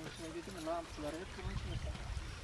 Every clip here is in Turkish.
içine girdi mi lağım suları hep bunun içine saklı.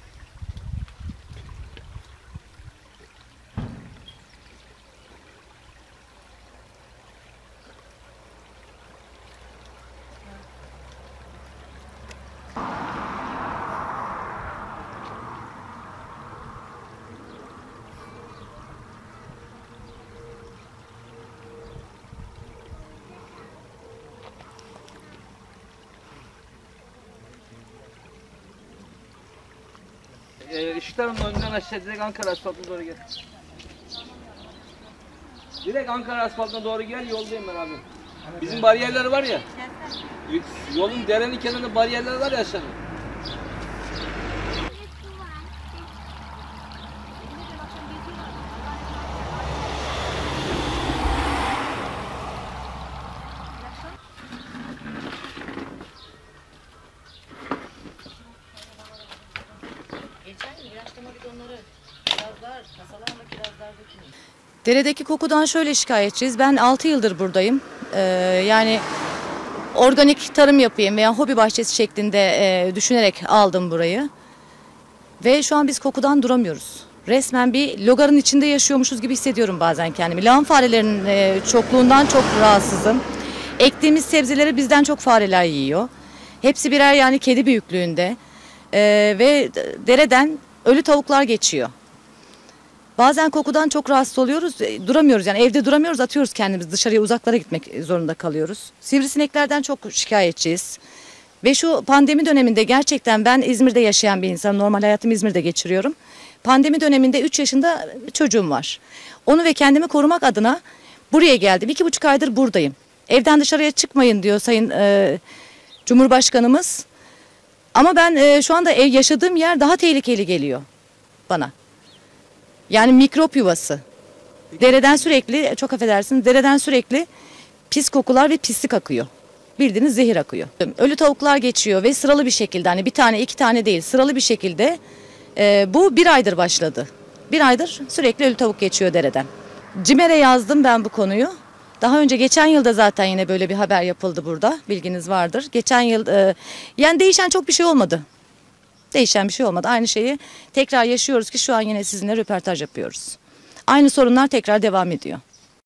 Işıkların önünden aşağı direkt Ankara asfaltına doğru gel. Direkt Ankara asfaltına doğru gel, yoldayım ben abi. Bizim bariyerler var ya. Yolun derenin kenarında bariyerler var ya aşağıda. Deredeki kokudan şöyle şikayetçiyiz. Ben 6 yıldır buradayım. Yani organik tarım yapayım veya hobi bahçesi şeklinde düşünerek aldım burayı. Ve şu an biz kokudan duramıyoruz. Resmen bir logarın içinde yaşıyormuşuz gibi hissediyorum bazen kendimi. Lağım farelerinin çokluğundan çok rahatsızım. Ektiğimiz sebzeleri bizden çok fareler yiyor. Hepsi birer yani kedi büyüklüğünde. Ve dereden ölü tavuklar geçiyor. Bazen kokudan çok rahatsız oluyoruz, duramıyoruz yani evde duramıyoruz, atıyoruz kendimizi dışarıya, uzaklara gitmek zorunda kalıyoruz. Sivrisineklerden çok şikayetçiyiz. Ve şu pandemi döneminde gerçekten ben İzmir'de yaşayan bir insanım, normal hayatımı İzmir'de geçiriyorum. Pandemi döneminde 3 yaşında çocuğum var. Onu ve kendimi korumak adına buraya geldim. 2,5 aydır buradayım. Evden dışarıya çıkmayın diyor Sayın Cumhurbaşkanımız. Ama ben şu anda yaşadığım yer daha tehlikeli geliyor bana. Yani mikrop yuvası. Dereden sürekli, çok affedersiniz, dereden sürekli pis kokular ve pislik akıyor. Bildiğiniz zehir akıyor. Ölü tavuklar geçiyor ve sıralı bir şekilde, hani bir tane iki tane değil, sıralı bir şekilde bu 1 aydır başladı. 1 aydır sürekli ölü tavuk geçiyor dereden. CİMER'e yazdım ben bu konuyu. Daha önce geçen yılda zaten yine böyle bir haber yapıldı burada, bilginiz vardır. Geçen yıl yani değişen çok bir şey olmadı. Değişen bir şey olmadı. Aynı şeyi tekrar yaşıyoruz ki şu an yine sizinle röportaj yapıyoruz. Aynı sorunlar tekrar devam ediyor.